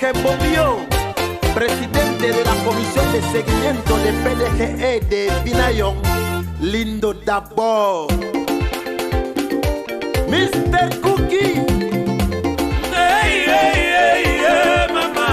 Bombio, presidente de la Comisión de Seguimiento de PDGE de Vinayong, lindo d'abord. Mr. Cookie. Hey, hey, hey, hey, mama.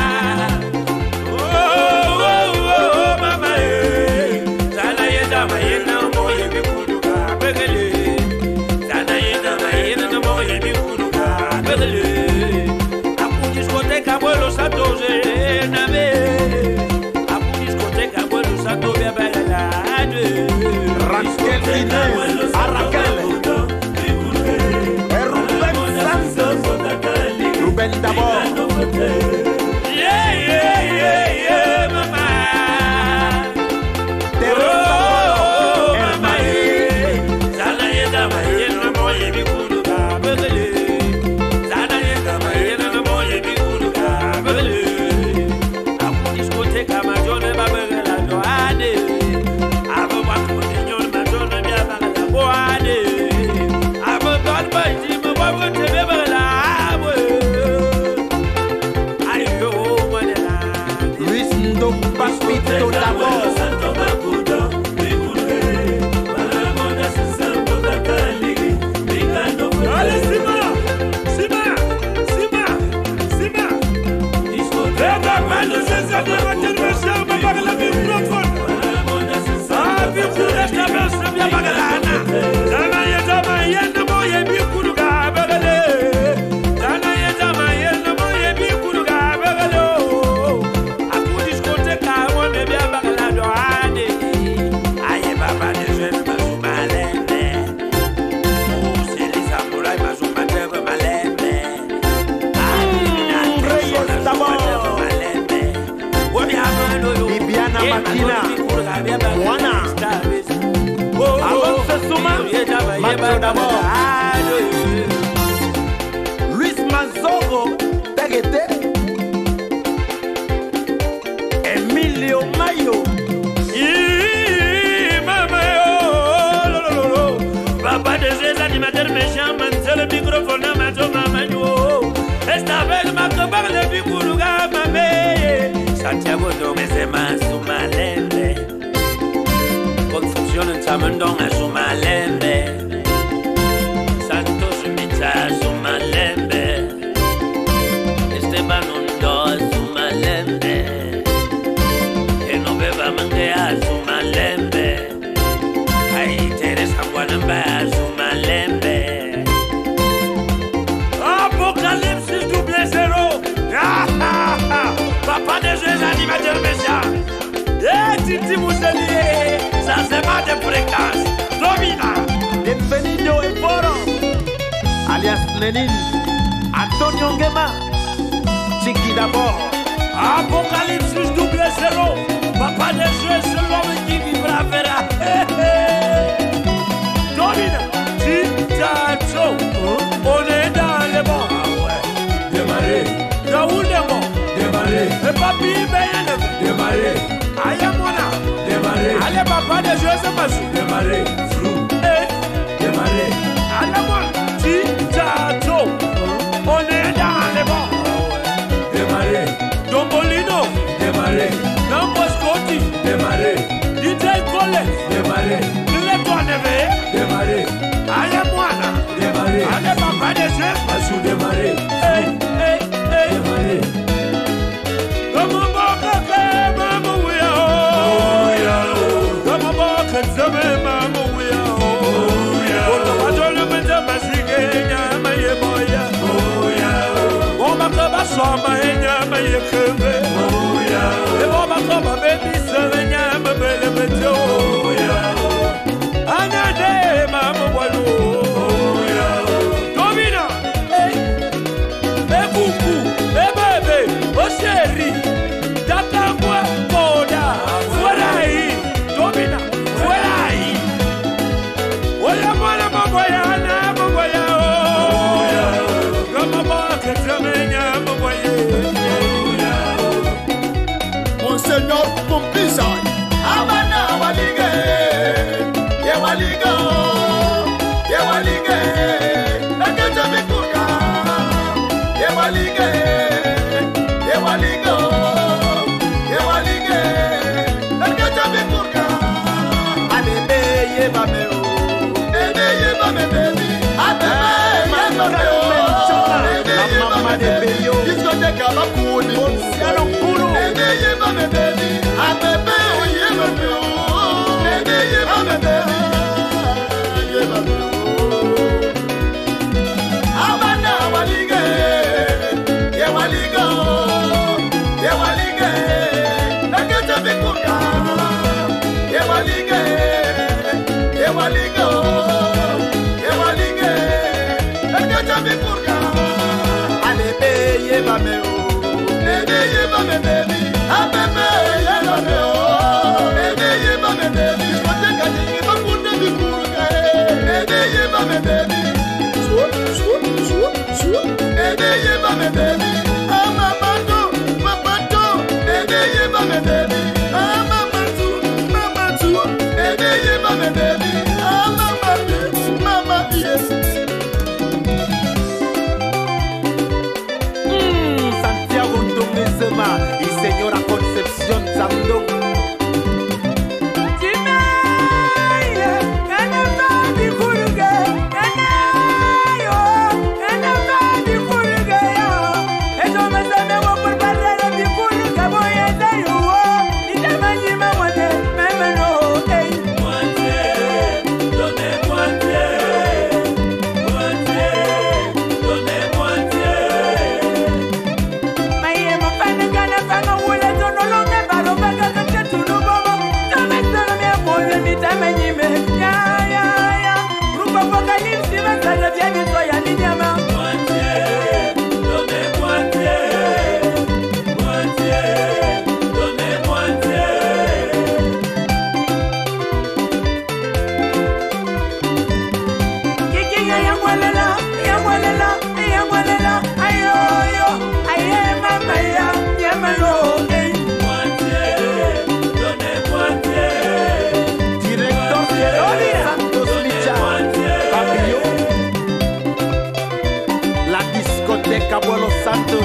Oh, oh, oh, mama. Sana yenda mayena moye bikuduka begele. Sana yenda mayena moye bikuduka begele. Apu discoteca abuelo Santoje nave. Apu discoteca abuelo Santoje begele. Raquel Inés, a Raquel. Ruben d'abord. Yeah, yeah, yeah, yeah, mama. Oh, mama. Sana yenda mayena moye bikuduka begele. Sana yenda mayena moye bikuduka begele. Apu discoteca majone babegela doane. Abo bakote nyon majone bia bagela boane. Abo dolba jima babo tebe bagela. Papito d'abord. Allez, Sima. Martina, Juana, Alonso Suma, Macho d'abord, Luis Manzogo, Tegete, Emilio Mayo, Mama, papa de ces animateurs méchants, c'est le microphone à Macho Mamano. Esta vez ma copain le Bikuruga, mamé. Santiago Domesema Sumalembe Construction en Tamandonga Sumalembe Santos Mita Sumalembe Esteban Undo Sumalembe Genoveva Mangea Sumalembe Ay Teresa Guanamba Sumalembe Apocalypse double zéro. Papa de jeux animateurs méchants. Et Titi Mousselier, ça c'est pas de fréquence. Domina. Bienvenido en Foro, alias Lenin, Antonio Nguema, Chiqui d'abord. Apocalypse double zéro. Papa de jeux, c'est l'homme qui vivra verra. Domina. Titacho. On est dans le bon. Ah ouais. Démarrer. Raoul est bon. Démarrer. Et papi Béyane. Démarrer. Ayamona. Démarrer. Allez papa de jeux c'est pas sûr. Démarrer. Flou. Démarrer. Allez moi. Titacho. On est dans le bon. Démarrer. Dombolino. Démarrer. Nambo Scotty. Démarrer. DJ Collet. Démarrer. Dile toi neve. Démarrer. Allez moi là. Démarrer. Allez papa de jeux. Pas sûr démarrer. Démarrer. Soma enyama yekebe ebo bakoma bebisele nyama belebeto anyade mama walu domina ebuku ebebe osheri tatangwa koda fuerai domina fuerai oya mwana maboya na maboya kama baka tamenya Monseigneur Pompisa, Abana Walige, Yewaliga, Yewaliga, Nakata Mikuka, Yewaliga, Adebeyo discoteca bakuni Siano Kulu Ebeye mame baby Abebe oye mame o Ebeye mame baby Ye mame o Abana walige Ye waligo Ye walige Nakete bikuka Ye walige Ye waligo Ye walige Nakete bikuka Ye mame o, ye mame baby, abebe ye mame o, ye mame baby, discoteca ni makunde bikuruka, ye mame baby, ye mame baby, mamato, ye mame baby, mamatu, ye mame baby, mama yes. Y señora Concepción Zandón Buenos Santos,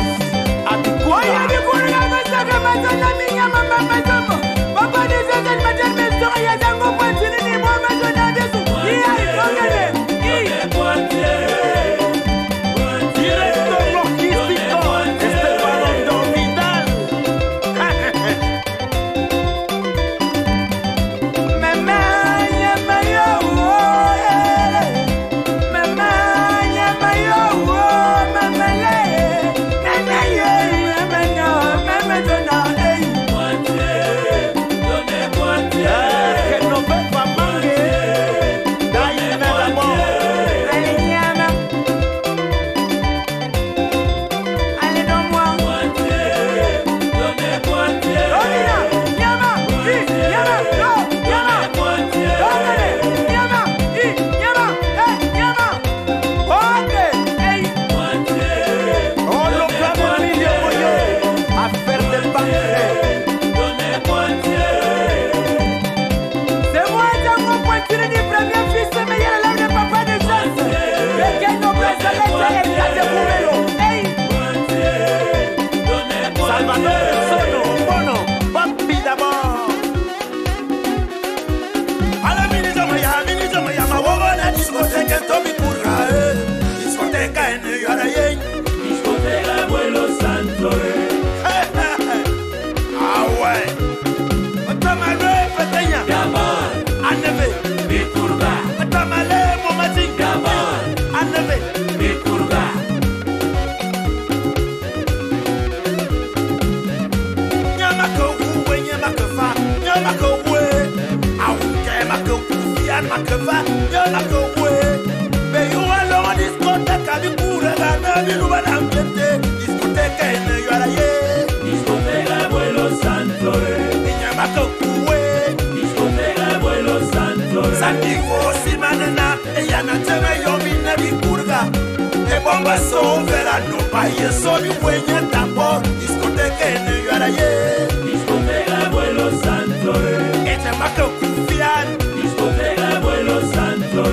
verano, país, soy un buen tambor, discoteca en New York, discoteca abuelo santo, ella más que confiar, discoteca abuelo santo,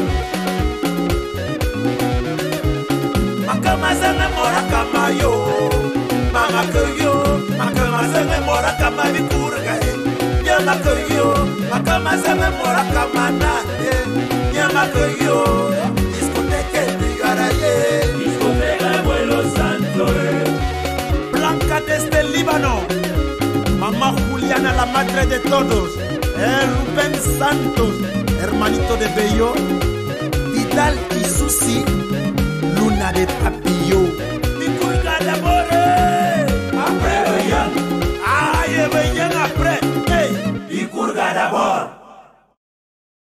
Makama se enamora kama yo, mama que yo, Makama se enamora kama mi curga, llama que yo, Makama se enamora kama nadie, llama que yo, discoteca en New York, discoteca abuelo santo. Mónica desde Líbano, mamá Juliana, la madre de todos, Rubén Santos, hermanito de Bello, Vidal y Susi,